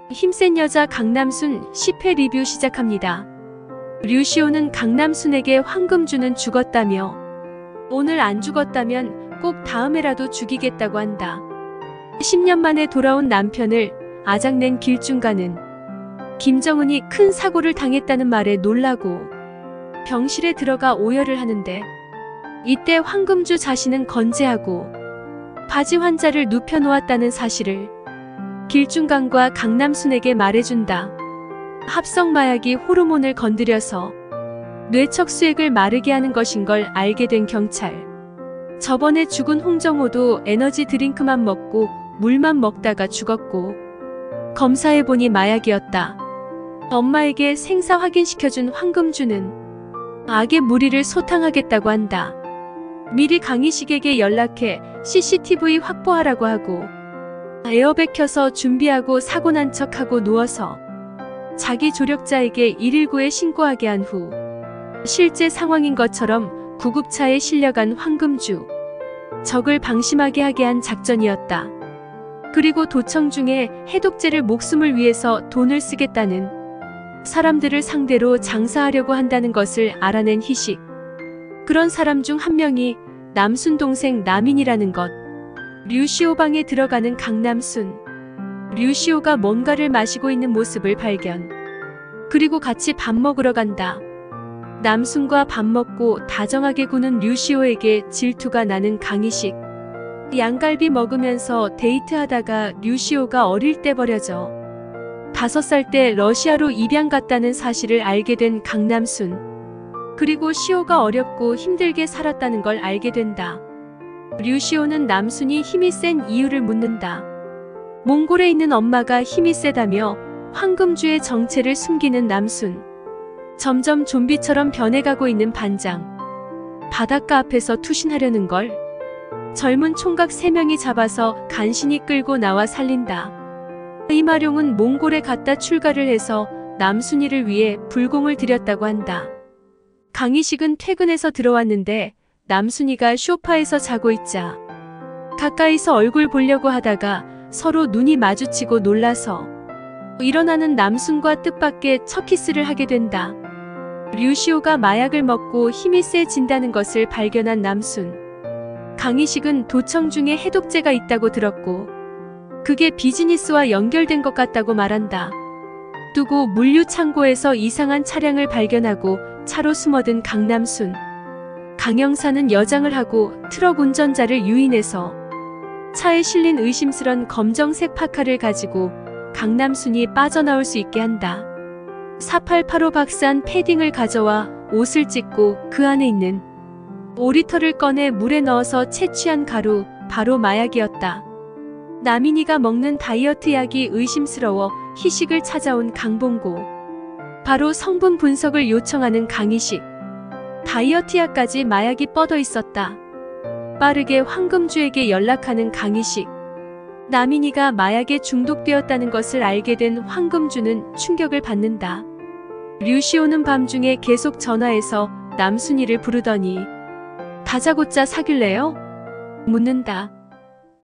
힘센 여자 강남순 10회 리뷰 시작합니다. 류시오는 강남순에게 황금주는 죽었다며 오늘 안 죽었다면 꼭 다음에라도 죽이겠다고 한다. 10년 만에 돌아온 남편을 아작낸 길중가는 김정은이 큰 사고를 당했다는 말에 놀라고 병실에 들어가 오열을 하는데 이때 황금주 자신은 건재하고 바지 환자를 눕혀놓았다는 사실을 길중간과 강남순에게 말해준다. 합성 마약이 호르몬을 건드려서 뇌척수액을 마르게 하는 것인 걸 알게 된 경찰. 저번에 죽은 홍정호도 에너지 드링크만 먹고 물만 먹다가 죽었고 검사해보니 마약이었다. 엄마에게 생사 확인시켜준 황금주는 악의 무리를 소탕하겠다고 한다. 미리 강희식에게 연락해 CCTV 확보하라고 하고 에어백 켜서 준비하고 사고 난 척하고 누워서 자기 조력자에게 119에 신고하게 한 후 실제 상황인 것처럼 구급차에 실려간 황금주. 적을 방심하게 하게 한 작전이었다. 그리고 도청 중에 해독제를 목숨을 위해서 돈을 쓰겠다는 사람들을 상대로 장사하려고 한다는 것을 알아낸 희식. 그런 사람 중 한 명이 남순 동생 남인이라는 것. 류시오 방에 들어가는 강남순. 류시오가 뭔가를 마시고 있는 모습을 발견. 그리고 같이 밥 먹으러 간다. 남순과 밥 먹고 다정하게 구는 류시오에게 질투가 나는 강희식. 양갈비 먹으면서 데이트하다가 류시오가 어릴 때 버려져 5살 때 러시아로 입양 갔다는 사실을 알게 된 강남순. 그리고 시오가 어렵고 힘들게 살았다는 걸 알게 된다. 류시오는 남순이 힘이 센 이유를 묻는다. 몽골에 있는 엄마가 힘이 세다며 황금주의 정체를 숨기는 남순. 점점 좀비처럼 변해가고 있는 반장. 바닷가 앞에서 투신하려는 걸 젊은 총각 3명이 잡아서 간신히 끌고 나와 살린다. 이마룡은 몽골에 갔다 출가를 해서 남순이를 위해 불공을 들였다고 한다. 강희식은 퇴근해서 들어왔는데 남순이가 소파에서 자고 있자 가까이서 얼굴 보려고 하다가 서로 눈이 마주치고 놀라서 일어나는 남순과 뜻밖의 첫 키스를 하게 된다. 류시오가 마약을 먹고 힘이 세진다는 것을 발견한 남순. 강희식은 도청 중에 해독제가 있다고 들었고 그게 비즈니스와 연결된 것 같다고 말한다. 두고 물류 창고에서 이상한 차량을 발견하고 차로 숨어든 강남순. 강영사는 여장을 하고 트럭 운전자를 유인해서 차에 실린 의심스런 검정색 파카를 가지고 강남순이 빠져나올 수 있게 한다. 4885 박스한 패딩을 가져와 옷을 찢고 그 안에 있는 5리터를 꺼내 물에 넣어서 채취한 가루, 바로 마약이었다. 남인이가 먹는 다이어트 약이 의심스러워 희식을 찾아온 강봉고. 바로 성분 분석을 요청하는 강희식. 다이어트 약까지 마약이 뻗어 있었다. 빠르게 황금주에게 연락하는 강희식. 남인이가 마약에 중독되었다는 것을 알게 된 황금주는 충격을 받는다. 류시오는 밤중에 계속 전화해서 남순이를 부르더니 다짜고짜 사귈래요? 묻는다.